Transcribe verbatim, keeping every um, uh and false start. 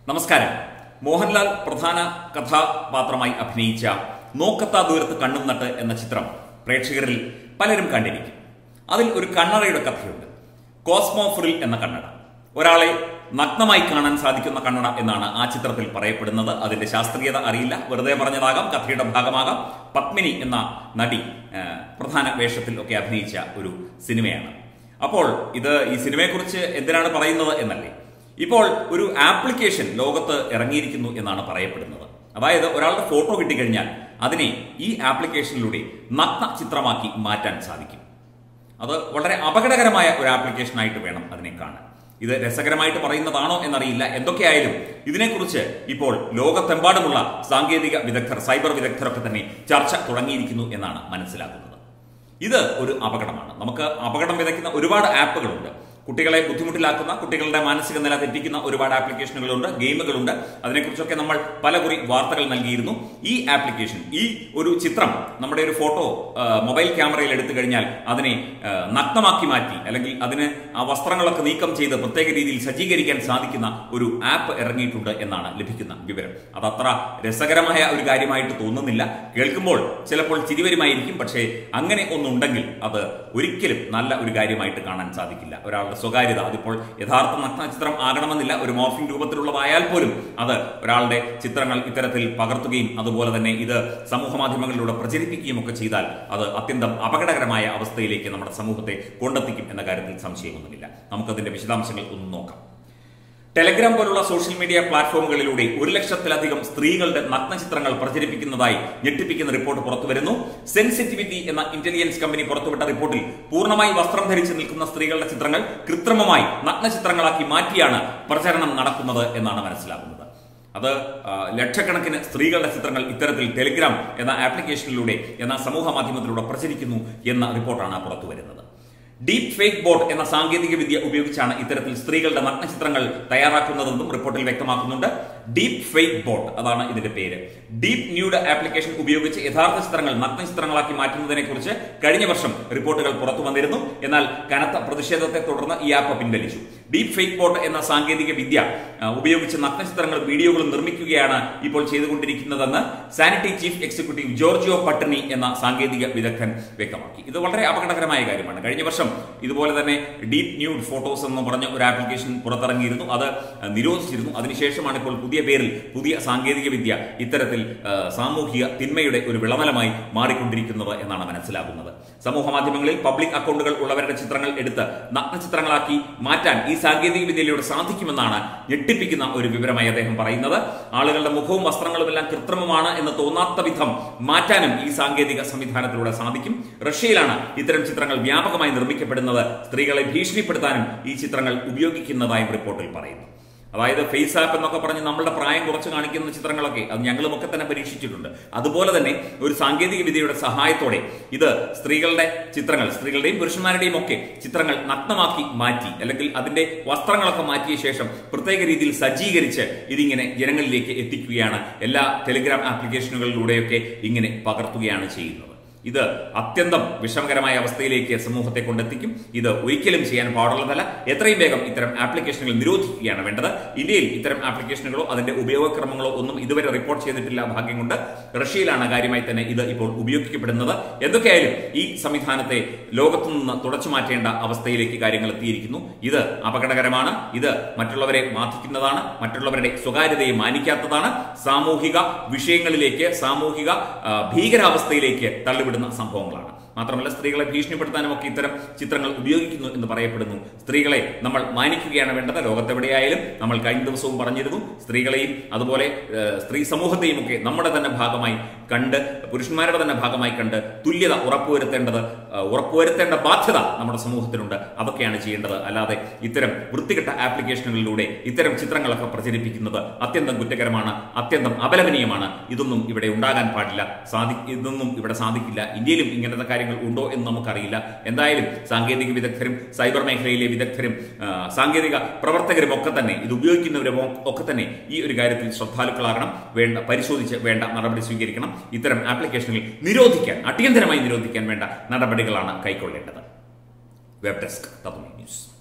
നമസ്കാരം. മോഹൻലാൽ പ്രധാന കഥാപാത്രമായി അഭിനയിച്ച നോക്കത്താ ദൂരത്ത് കണ്ണും നട്ട് എന്ന ചിത്രം പ്രേക്ഷകരിൽ പലരും കണ്ടിരിക്കും. അതിൽ ഒരു കണ്ണടയുടെ കഥയുണ്ട്. കോസ്മോ ഫ്രിൽ എന്ന കണ്ണട, ഒരാളെ നഗ്നമായി കാണാൻ സാധിക്കുന്ന കണ്ണട എന്നാണ് ആ ചിത്രത്തിൽ പറയപ്പെടുന്നത്. അതിന്റെ ശാസ്ത്രീയത അറിയില്ല, വെറുതെ പറഞ്ഞതാകാം, കഥയുടെ ഭാഗമാകാം. പത്മിനി എന്ന നടി പ്രധാന വേഷത്തിൽ ഒക്കെ അഭിനയിച്ച ഒരു സിനിമയാണ്. അപ്പോൾ ഇത് ഈ സിനിമയെക്കുറിച്ച് എന്തിനാണ് പറയുന്നത് എന്നല്ലേ, ഇപ്പോൾ ഒരു ആപ്ലിക്കേഷൻ ലോകത്ത് ഇറങ്ങിയിരിക്കുന്നു എന്നാണ് പറയപ്പെടുന്നത്. അതായത് ഒരാളുടെ ഫോട്ടോ കിട്ടിക്കഴിഞ്ഞാൽ അതിനെ ഈ ആപ്ലിക്കേഷനിലൂടെ നഗ്ന ചിത്രമാക്കി മാറ്റാൻ സാധിക്കും. അത് വളരെ അപകടകരമായ ഒരു ആപ്ലിക്കേഷനായിട്ട് വേണം അതിനെ കാണാൻ. ഇത് രസകരമായിട്ട് പറയുന്നതാണോ എന്നറിയില്ല. എന്തൊക്കെയായാലും ഇതിനെക്കുറിച്ച് ഇപ്പോൾ ലോകത്തെമ്പാടുമുള്ള സാങ്കേതിക വിദഗ്ധർ, സൈബർ വിദഗ്ധരൊക്കെ തന്നെ ചർച്ച തുടങ്ങിയിരിക്കുന്നു എന്നാണ് മനസ്സിലാക്കുന്നത്. ഇത് ഒരു അപകടമാണ്. നമുക്ക് അപകടം വിതയ്ക്കുന്ന ഒരുപാട് ആപ്പുകളുണ്ട്. കുട്ടികളെ ബുദ്ധിമുട്ടിലാക്കുന്ന, കുട്ടികളുടെ മാനസിക നില തെറ്റിക്കുന്ന ഒരുപാട് ആപ്ലിക്കേഷനുകളുണ്ട്, ഗെയിമുകളുണ്ട്. അതിനെക്കുറിച്ചൊക്കെ നമ്മൾ പലകുറി വാർത്തകൾ നൽകിയിരുന്നു. ഈ ആപ്ലിക്കേഷൻ, ഈ ഒരു ചിത്രം, നമ്മുടെ ഒരു ഫോട്ടോ മൊബൈൽ ക്യാമറയിൽ എടുത്തു കഴിഞ്ഞാൽ അതിനെ നഗ്നമാക്കി മാറ്റി, അല്ലെങ്കിൽ അതിന് ആ വസ്ത്രങ്ങളൊക്കെ നീക്കം ചെയ്ത് പ്രത്യേക രീതിയിൽ സജ്ജീകരിക്കാൻ സാധിക്കുന്ന ഒരു ആപ്പ് ഇറങ്ങിയിട്ടുണ്ട് എന്നാണ് ലഭിക്കുന്ന വിവരം. അത് അത്ര രസകരമായ ഒരു കാര്യമായിട്ട് തോന്നുന്നില്ല. കേൾക്കുമ്പോൾ ചിലപ്പോൾ ചിരിവരുമായിരിക്കും. പക്ഷേ അങ്ങനെ ഒന്നുണ്ടെങ്കിൽ അത് ഒരിക്കലും നല്ല ഒരു കാര്യമായിട്ട് കാണാൻ സാധിക്കില്ല. ഒരാൾ സ്വകാര്യത, അതിപ്പോൾ യഥാർത്ഥ നഗ്ന ചിത്രം ആകണമെന്നില്ല, ഒരു മോർഫിംഗ് രൂപത്തിലുള്ളതായാൽ പോലും അത് ഒരാളുടെ ചിത്രങ്ങൾ ഇത്തരത്തിൽ പകർത്തുകയും അതുപോലെ തന്നെ ഇത് സമൂഹ മാധ്യമങ്ങളിലൂടെ പ്രചരിപ്പിക്കുകയും ഒക്കെ ചെയ്താൽ അത് അത്യന്തം അപകടകരമായ അവസ്ഥയിലേക്ക് നമ്മുടെ സമൂഹത്തെ കൊണ്ടെത്തിക്കും എന്ന കാര്യത്തിൽ സംശയമൊന്നുമില്ല. നമുക്കതിന്റെ വിശദാംശങ്ങൾ ഒന്ന് നോക്കാം. ടെലഗ്രാം പോലുള്ള സോഷ്യൽ മീഡിയ പ്ലാറ്റ്ഫോമുകളിലൂടെ ഒരു ലക്ഷത്തിലധികം സ്ത്രീകളുടെ നഗ്നചിത്രങ്ങൾ പ്രചരിപ്പിക്കുന്നതായി ഞെട്ടിപ്പിക്കുന്ന റിപ്പോർട്ട് പുറത്തുവരുന്നു. സെൻസിറ്റിവിറ്റി എന്ന ഇന്റലിജൻസ് കമ്പനി പുറത്തുവിട്ട റിപ്പോർട്ടിൽ പൂർണ്ണമായി വസ്ത്രം ധരിച്ച് നിൽക്കുന്ന സ്ത്രീകളുടെ ചിത്രങ്ങൾ കൃത്രിമമായി നഗ്നചിത്രങ്ങളാക്കി മാറ്റിയാണ് പ്രചരണം നടക്കുന്നത് എന്നാണ് മനസ്സിലാക്കുന്നത്. അത് ലക്ഷക്കണക്കിന് സ്ത്രീകളുടെ ചിത്രങ്ങൾ ഇത്തരത്തിൽ ടെലിഗ്രാം എന്ന ആപ്ലിക്കേഷനിലൂടെ, എന്ന സമൂഹ മാധ്യമത്തിലൂടെ പ്രചരിക്കുന്നു എന്ന റിപ്പോർട്ടാണ് പുറത്തുവരുന്നത്. ഡീപ് ഫേക്ക് ബോട്ട് എന്ന സാങ്കേതിക വിദ്യ ഉപയോഗിച്ചാണ് ഇത്തരത്തിൽ സ്ത്രീകളുടെ നഗ്നചിത്രങ്ങൾ തയ്യാറാക്കുന്നതെന്നും റിപ്പോർട്ടിൽ വ്യക്തമാക്കുന്നുണ്ട്. ഡീപ് ഫേക്ക് ബോട്ട്, അതാണ് ഇതിന്റെ പേര്. ഡീപ് ന്യൂഡ് ആപ്ലിക്കേഷൻ ഉപയോഗിച്ച് യഥാർത്ഥ ചിത്രങ്ങൾ നഗ്നചിത്രങ്ങളാക്കി മാറ്റുന്നതിനെ കുറിച്ച് കഴിഞ്ഞ വർഷം റിപ്പോർട്ടുകൾ പുറത്തു വന്നിരുന്നു. എന്നാൽ കനത്ത പ്രതിഷേധത്തെ തുടർന്ന് ഈ ആപ്പ് പിൻവലിച്ചു. ഡീപ് ഫേക്ക് ബോട്ട് എന്ന സാങ്കേതിക വിദ്യ ഉപയോഗിച്ച് നഗ്നചിത്രങ്ങളും വീഡിയോകളും നിർമ്മിക്കുകയാണ് ഇപ്പോൾ ചെയ്തുകൊണ്ടിരിക്കുന്നതെന്ന് Sanity chief executive Giorgio Patrini എന്ന സാങ്കേതിക വിദഗ്ധൻ വ്യക്തമാക്കി. ഇത് വളരെ അപകടകരമായ കാര്യമാണ്. കഴിഞ്ഞ വർഷം ഇതുപോലെ തന്നെ ഡീപ് ന്യൂഡ് ഫോട്ടോസ് എന്ന് പറഞ്ഞ ഒരു ആപ്ലിക്കേഷൻ പുറത്തിറങ്ങിയിരുന്നു. അത് നിരോധിച്ചിരുന്നു. അതിനുശേഷമാണ് ഇപ്പോൾ പുതിയ പേരിൽ, പുതിയ സാങ്കേതിക വിദ്യ ഇത്തരത്തിൽ സാമൂഹിക തിന്മയുടെ ഒരു വിളമലമായി മാറിക്കൊണ്ടിരിക്കുന്നത് എന്നാണ് മനസ്സിലാകുന്നത്. സമൂഹ മാധ്യമങ്ങളിൽ പബ്ലിക് അക്കൗണ്ടുകൾ ഉള്ളവരുടെ ചിത്രങ്ങൾ എടുത്ത് നഗ്നചിത്രങ്ങളാക്കി മാറ്റാൻ ഈ സാങ്കേതിക വിദ്യയിലൂടെ സാധിക്കുമെന്നാണ് ഞെട്ടിപ്പിക്കുന്ന ഒരു വിവരമായി അദ്ദേഹം പറയുന്നത്. ആളുകളുടെ മുഖവും വസ്ത്രങ്ങളും എല്ലാം കൃത്രിമമാണ് എന്ന് തോന്നാത്ത വിധം മാറ്റാനും ഈ സാങ്കേതിക സംവിധാനത്തിലൂടെ സാധിക്കും. റഷ്യയിലാണ് ഇത്തരം ചിത്രങ്ങൾ വ്യാപകമായി നിർമ്മിക്കപ്പെടുന്നത്. സ്ത്രീകളെ ഭീഷണിപ്പെടുത്താനും ഈ ചിത്രങ്ങൾ ഉപയോഗിക്കുന്നതായും റിപ്പോർട്ടിൽ പറയുന്നു. അതായത് ഫേസ് ആപ്പ് എന്നൊക്കെ പറഞ്ഞ് നമ്മളുടെ പ്രായം കുറച്ച് കാണിക്കുന്ന ചിത്രങ്ങളൊക്കെ അത് ഞങ്ങളുമൊക്കെ തന്നെ പരീക്ഷിച്ചിട്ടുണ്ട്. അതുപോലെ തന്നെ ഒരു സാങ്കേതിക വിദ്യയുടെ സഹായത്തോടെ ഇത് സ്ത്രീകളുടെ ചിത്രങ്ങൾ, സ്ത്രീകളുടെയും പുരുഷന്മാരുടെയും ഒക്കെ ചിത്രങ്ങൾ നഗ്നമാക്കി മാറ്റി, അല്ലെങ്കിൽ അതിന്റെ വസ്ത്രങ്ങളൊക്കെ മാറ്റിയ ശേഷം പ്രത്യേക രീതിയിൽ സജ്ജീകരിച്ച് ഇതിങ്ങനെ ജനങ്ങളിലേക്ക് എത്തിക്കുകയാണ്. എല്ലാ ടെലിഗ്രാം ആപ്ലിക്കേഷനുകളിലൂടെയൊക്കെ ഇങ്ങനെ പകർത്തുകയാണ് ചെയ്യുന്നത്. ഇത് അത്യന്തം വിഷമകരമായ അവസ്ഥയിലേക്ക് സമൂഹത്തെ കൊണ്ടെത്തിക്കും. ഇത് ഒരിക്കലും ചെയ്യാൻ പാടുള്ളതല്ല. എത്രയും വേഗം ഇത്തരം ആപ്ലിക്കേഷനുകൾ നിരോധിക്കുകയാണ് വേണ്ടത്. ഇന്ത്യയിൽ ഇത്തരം ആപ്ലിക്കേഷനുകളോ അതിന്റെ ഉപയോഗക്രമങ്ങളോ ഒന്നും ഇതുവരെ റിപ്പോർട്ട് ചെയ്തിട്ടില്ല. ഭാഗ്യം കൊണ്ട് റഷ്യയിലാണ് കാര്യമായി തന്നെ ഇത് ഇപ്പോൾ ഉപയോഗിക്കപ്പെടുന്നത്. എന്തൊക്കെയായാലും ഈ സംവിധാനത്തെ ലോകത്തു നിന്ന് തുടച്ചു മാറ്റേണ്ട അവസ്ഥയിലേക്ക് കാര്യങ്ങൾ എത്തിയിരിക്കുന്നു. ഇത് അപകടകരമാണ്. ഇത് മറ്റുള്ളവരെ ബാധിക്കുന്നതാണ്. മറ്റുള്ളവരുടെ സ്വകാര്യതയെ മാനിക്കാത്തതാണ്. സാമൂഹിക വിഷയങ്ങളിലേക്ക്, സാമൂഹിക ഭീകരാവസ്ഥയിലേക്ക് തള്ളിവിടുന്ന സംഭവങ്ങളാണ്. മാത്രമല്ല സ്ത്രീകളെ ഭീഷണിപ്പെടുത്താനും ഒക്കെ ഇത്തരം ചിത്രങ്ങൾ ഉപയോഗിക്കുന്നു എന്ന് പറയപ്പെടുന്നു. സ്ത്രീകളെ നമ്മൾ മാനിക്കുകയാണ് വേണ്ടത്. ലോകത്തെവിടെയായാലും നമ്മൾ കഴിഞ്ഞ ദിവസവും പറഞ്ഞിരുന്നു, സ്ത്രീകളെയും അതുപോലെ സ്ത്രീ സമൂഹത്തെയും ഒക്കെ നമ്മുടെ തന്നെ ഭാഗമായി കണ്ട്, പുരുഷന്മാരുടെ തന്നെ ഭാഗമായി കണ്ട് തുല്യത ഉറപ്പുവരുത്തേണ്ടത് ഉറപ്പുവരുത്തേണ്ട ബാധ്യത നമ്മുടെ സമൂഹത്തിനുണ്ട്. അതൊക്കെയാണ് ചെയ്യേണ്ടത്. അല്ലാതെ ഇത്തരം വൃത്തികെട്ട ആപ്ലിക്കേഷനുകളിലൂടെ ഇത്തരം ചിത്രങ്ങളൊക്കെ പ്രചരിപ്പിക്കുന്നത് അത്യന്തം കുറ്റകരമാണ്, അത്യന്തം അപലപനീയമാണ്. ഇതൊന്നും ഇവിടെ ഉണ്ടാകാൻ പാടില്ല. സാധി ഇതൊന്നും ഇവിടെ സാധിക്കില്ല. ഇന്ത്യയിലും ഇങ്ങനത്തെ കാര്യങ്ങൾ ഉണ്ടോ എന്ന് നമുക്കറിയില്ല. എന്തായാലും സാങ്കേതിക വിദഗ്ധരും സൈബർ മേഖലയിലെ വിദഗ്ധരും സാങ്കേതിക പ്രവർത്തകരും ഒക്കെ തന്നെ, ഇത് ഉപയോഗിക്കുന്നവരും ഒക്കെ തന്നെ ഈ ഒരു കാര്യത്തിൽ ശ്രദ്ധാലുക്കളാകണം. വേണ്ട പരിശോധിച്ച് വേണ്ട നടപടി സ്വീകരിക്കണം. ഇത്തരം ആപ്ലിക്കേഷനുകൾ നിരോധിക്കാൻ, അടിയന്തരമായി നിരോധിക്കാൻ വേണ്ട നടപടികളാണ് കൈക്കൊള്ളേണ്ടത്. Web desk Tatwamayi news.